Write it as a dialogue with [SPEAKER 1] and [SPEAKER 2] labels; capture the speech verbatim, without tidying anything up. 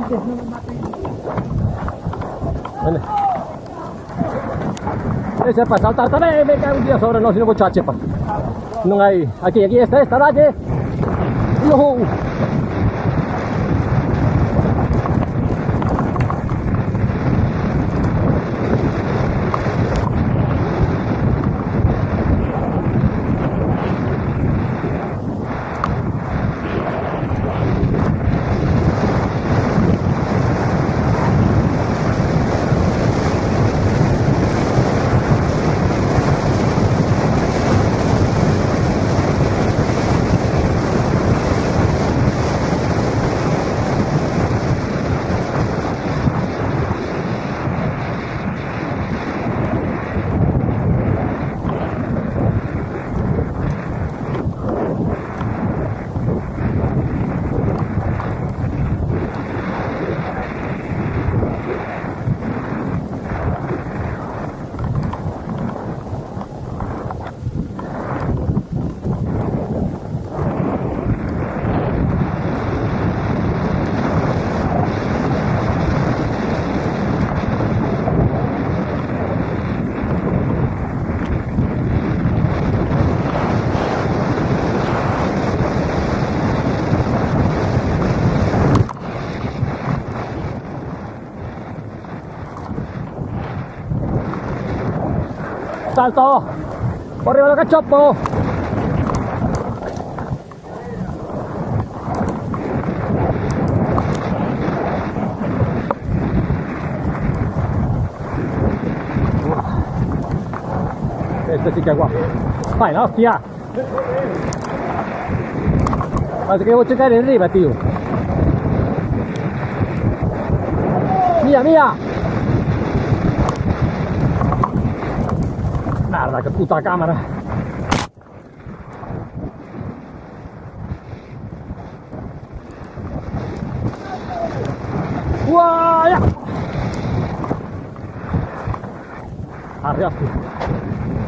[SPEAKER 1] mates, no me mates.
[SPEAKER 2] Vale. Ese para saltar también me cae un día sobre no, si no voy a chepa. No hay. Aquí, aquí, esta, esta, dale. No. Salto, por arriba lo cachopo. Este sí que es guapo. Vai, la hostia. Parece que voy a checar en arriba, tío. Mía, mía. Merda, che puta camera! Uaia! Arrivati!